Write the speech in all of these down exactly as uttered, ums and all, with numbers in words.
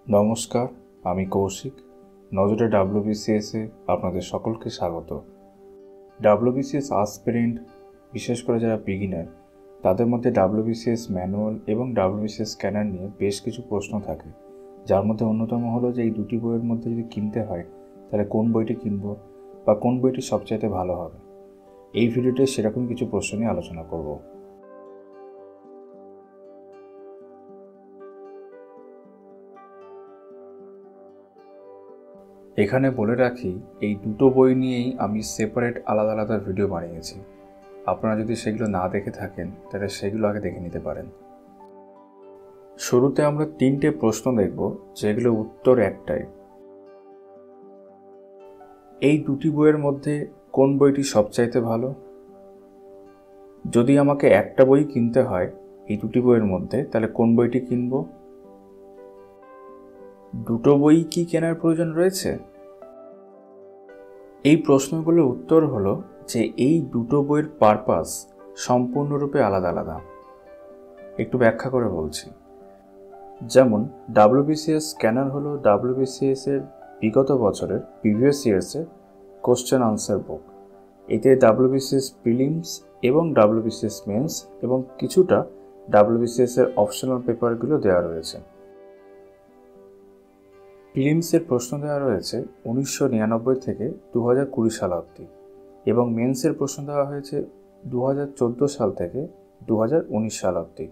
নমস্কার, আমি কৌশিক। নজরে ডাব্লিউবিসিএসে আপনাদের সকলকে স্বাগত। ডাব্লিউবিসিএস অ্যাসপিরেন্ট, বিশেষ করে যারা বিগিনার, তাদের মধ্যে ডাব্লিউবিসিএস ম্যানুয়াল এবং ডাব্লিউবিসিএস স্ক্যানার নিয়ে বেশ কিছু প্রশ্ন থাকে, যার মধ্যে অন্যতম হলো যে এই দুটি বইয়ের মধ্যে যদি কিনতে হয় তাহলে কোন বইটি কিনব বা কোন বইটি সবচাইতে ভালো হবে। এই ভিডিওতে সেরকম কিছু প্রশ্ন নিয়ে আলোচনা করব। এখানে বলে রাখি, এই দুটো বই নিয়েই আমি সেপারেট আলাদা আলাদা ভিডিও বানিয়েছি। আপনারা যদি সেগুলো না দেখে থাকেন তাহলে সেগুলো আগে দেখে নিতে পারেন। শুরুতে আমরা তিনটে প্রশ্ন দেখব, যেগুলো উত্তর একটাই। এই দুটি বইয়ের মধ্যে কোন বইটি সবচাইতে ভালো? যদি আমাকে একটা বই কিনতে হয় এই দুটি বইয়ের মধ্যে, তাহলে কোন বইটি কিনব? দুটো বই কি কেনার প্রয়োজন রয়েছে? এই প্রশ্নগুলোর উত্তর হলো যে এই দুটো বইয়ের পারপাস সম্পূর্ণরূপে আলাদা আলাদা। একটু ব্যাখ্যা করে বলছি। যেমন ডাব্লিউবিসিএস স্ক্যানার হলো ডাব্লিউবিসিএস এর বিগত বছরের প্রিভিয়াস ইয়ার্সের কোশ্চেন আনসার বুক। এতে ডাব্লিউবিসিএস প্রিলিমস এবং ডাব্লিউবিসিএস মেন্স এবং কিছুটা ডাব্লিউবিসিএস এর অপশনাল পেপারগুলো দেওয়া রয়েছে। প্রিলিমসের প্রশ্ন দেওয়া রয়েছে উনিশশো নিরানব্বই থেকে দু হাজার কুড়ি সাল অবধি, এবং মেন্সের প্রশ্ন দেওয়া হয়েছে দু হাজার চোদ্দো সাল থেকে দু হাজার উনিশ সাল অবধি,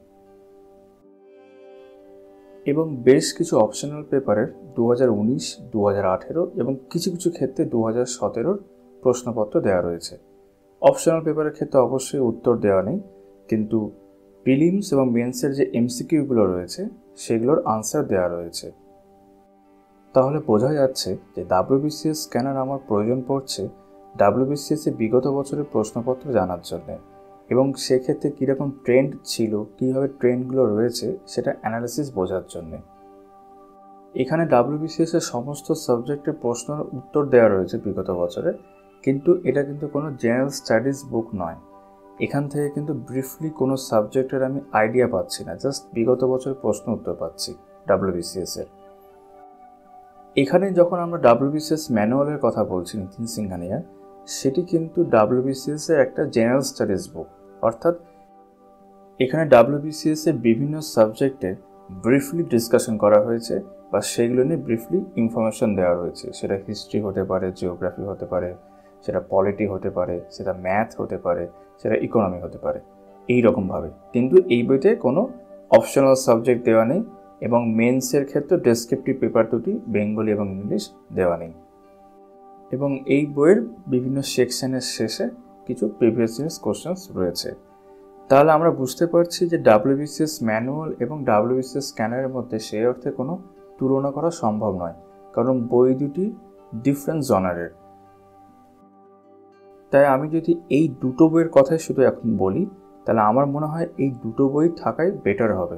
এবং বেশ কিছু অপশনাল পেপারের দু হাজার উনিশ, দু হাজার আঠেরো এবং কিছু কিছু ক্ষেত্রে দু হাজার সতেরোর প্রশ্নপত্র দেওয়া রয়েছে। অপশনাল পেপারের ক্ষেত্রে অবশ্যই উত্তর দেওয়া নেই, কিন্তু প্রিলিমস এবং মেন্সের যে এমসিকিউগুলো রয়েছে সেগুলোর আনসার দেওয়া রয়েছে। তাহলে বোঝা যাচ্ছে যে ডাব্লিউবিসিএস স্ক্যানার আমার প্রয়োজন পড়ছে ডাব্লিউবিসিএস এর বিগত বছরের প্রশ্নপত্র জানার জন্য, এবং সেক্ষেত্রে কীরকম ট্রেন্ড ছিল, কীভাবে ট্রেন্ডগুলো রয়েছে সেটা অ্যানালিসিস বোঝার জন্যে। এখানে ডাব্লিউবিসিএস এর সমস্ত সাবজেক্টের প্রশ্নের উত্তর দেওয়া রয়েছে বিগত বছরে, কিন্তু এটা কিন্তু কোনো জেনারেল স্টাডিজ বুক নয়। এখান থেকে কিন্তু ব্রিফলি কোনো সাবজেক্টের আমি আইডিয়া পাচ্ছি না, জাস্ট বিগত বছরের প্রশ্ন উত্তর পাচ্ছি ডাব্লিউবিসিএস এর। এখানে যখন আমরা ডাব্লিউবিসিএস ম্যানুয়ালের কথা বলছি নিতিন সিংহানিয়ার, সেটি কিন্তু ডাব্লিউবিসিএস এর একটা জেনারেল স্টাডিজ বুক, অর্থাৎ এখানে ডাব্লিউবিসিএস এর বিভিন্ন সাবজেক্টের ব্রিফলি ডিসকাশন করা হয়েছে বা সেগুলো নিয়ে ব্রিফলি ইনফরমেশন দেওয়া রয়েছে। সেটা হিস্ট্রি হতে পারে, জিওগ্রাফি হতে পারে, সেটা পলিটি হতে পারে, সেটা ম্যাথ হতে পারে, সেটা ইকোনমি হতে পারে, এই রকমভাবে। কিন্তু এই বইতে কোনো অপশনাল সাবজেক্ট দেওয়া নেই, এবং মেন্সের ক্ষেত্রে ডেসক্রিপটিভ পেপার দুটি বেঙ্গলি এবং ইংলিশ দেওয়া নেই। এবং এই বইয়ের বিভিন্ন সেকশনের শেষে কিছু প্রিভিয়াস ইয়ার্স কোশ্চেন্স রয়েছে। তাহলে আমরা বুঝতে পারছি যে ডাব্লিউবিসিএস ম্যানুয়াল এবং ডাব্লিউবিসিএস স্ক্যানারের মধ্যে সেই অর্থে কোনো তুলনা করা সম্ভব নয়, কারণ বই দুটি ডিফারেন্ট জনারের। তাই আমি যদি এই দুটো বইয়ের কথাই শুধু এখন বলি, তাহলে আমার মনে হয় এই দুটো বই থাকাই বেটার হবে।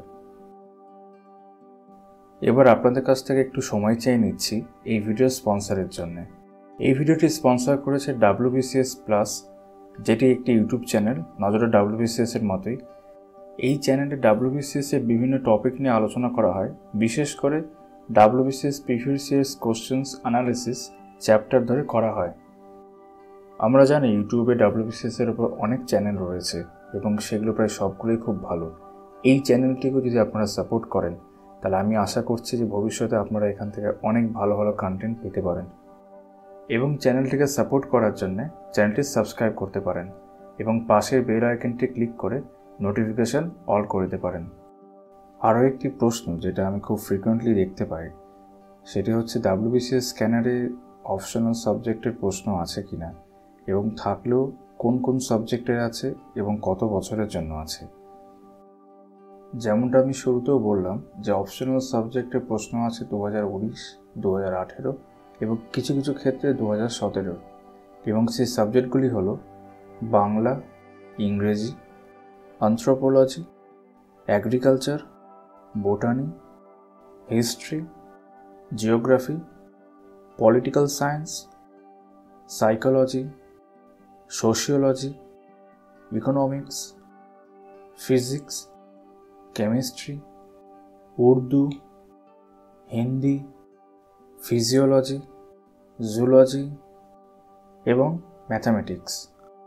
এবার আপনাদের কাছ থেকে একটু সময় চেয়ে নিচ্ছি এই ভিডিও স্পন্সরের জন্য। এই ভিডিওটি স্পন্সর করেছে ডাব্লিউবিসিএস প্লাস, যেটি একটি ইউটিউব চ্যানেল নজরে ডাব্লিউবিসিএস এর মতোই। এই চ্যানেলে ডাব্লিউবিসিএস এর বিভিন্ন টপিক নিয়ে আলোচনা করা হয়, বিশেষ করে WBCS previous years questions analysis chapter ধরে করা হয়। আমরা জানি ইউটিউবে ডাব্লিউবিসিএস এর উপর অনেক চ্যানেল রয়েছে এবং সেগুলো প্রায় সবগুলোই খুব ভালো। এই চ্যানেলটিকেও যদি আপনারা সাপোর্ট করেন তাহলে আমি আশা করছি যে ভবিষ্যতে আপনারা এখান থেকে অনেক ভালো ভালো কন্টেন্ট পেতে পারেন। এবং চ্যানেলটিকে সাপোর্ট করার জন্য চ্যানেলটি সাবস্ক্রাইব করতে পারেন এবং পাশের বেল আইকনটি ক্লিক করে নোটিফিকেশান অল করে দিতে পারেন। আরও একটি প্রশ্ন যেটা আমি খুব ফ্রিকোয়েন্টলি দেখতে পাই, সেটি হচ্ছে ডাব্লিউবিসিএস স্ক্যানারে অপশনাল সাবজেক্টের প্রশ্ন আছে কিনা, এবং থাকলেও কোন কোন সাবজেক্টের আছে এবং কত বছরের জন্য আছে। যেমনটা আমি শুরুতেও বললাম যে অপশনাল সাবজেক্টের প্রশ্ন আছে দু হাজার উনিশ, দু হাজার আঠেরো এবং কিছু কিছু ক্ষেত্রে দু হাজার সতেরো, এবং সেই সাবজেক্টগুলি হলো বাংলা, ইংরেজি, anthropology, agriculture, botany, history, geography, political science, psychology, sociology, economics, physics, chemistry, Urdu, Hindi, physiology, zoology এবং ম্যাথামেটিক্স।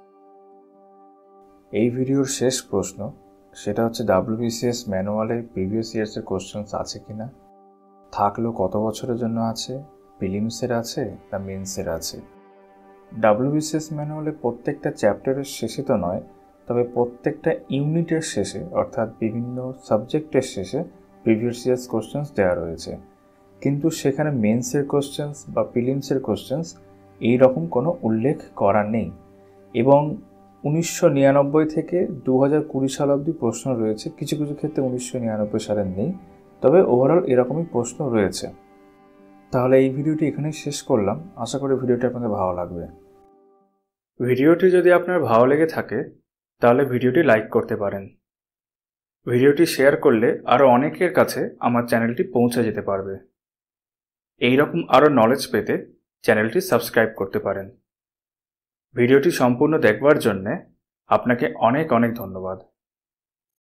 এই ভিডিওর শেষ প্রশ্ন সেটা হচ্ছে ডাব্লিউবিসিএস ম্যানুয়ালে প্রিভিয়াস ইয়ার্সের কোশ্চেন্স আছে কি না, থাকলেও কত বছরের জন্য আছে, প্রিলিমসের আছে না মেন্সের আছে। ডাব্লিউবিসিএস ম্যানুয়ালে প্রত্যেকটা চ্যাপ্টারের শেষে তো নয়, তবে প্রত্যেকটা ইউনিটের শেষে অর্থাৎ বিভিন্ন সাবজেক্টের শেষে প্রিভিয়াস ইয়ার্স কোশ্চেন্স দেওয়া রয়েছে, কিন্তু সেখানে মেন্সের কোশ্চেন্স বা প্রিলিমসের কোশ্চেন্স এই রকম কোনো উল্লেখ করা নেই। এবং উনিশশো নিরানব্বই থেকে দু হাজার কুড়ি সাল অবধি প্রশ্ন রয়েছে, কিছু কিছু ক্ষেত্রে উনিশশো নিরানব্বই সালের নেই, তবে ওভারঅল এরকমই প্রশ্ন রয়েছে। তাহলে এই ভিডিওটি এখানেই শেষ করলাম। আশা করি ভিডিওটি আপনাদের ভালো লাগবে। ভিডিওটি যদি আপনার ভালো লেগে থাকে তাহলে ভিডিওটি লাইক করতে পারেন। ভিডিওটি শেয়ার করলে আরও অনেকের কাছে আমার চ্যানেলটি পৌঁছে যেতে পারবে। এই রকম আরও নলেজ পেতে চ্যানেলটি সাবস্ক্রাইব করতে পারেন। ভিডিওটি সম্পূর্ণ দেখবার জন্যে আপনাকে অনেক অনেক ধন্যবাদ।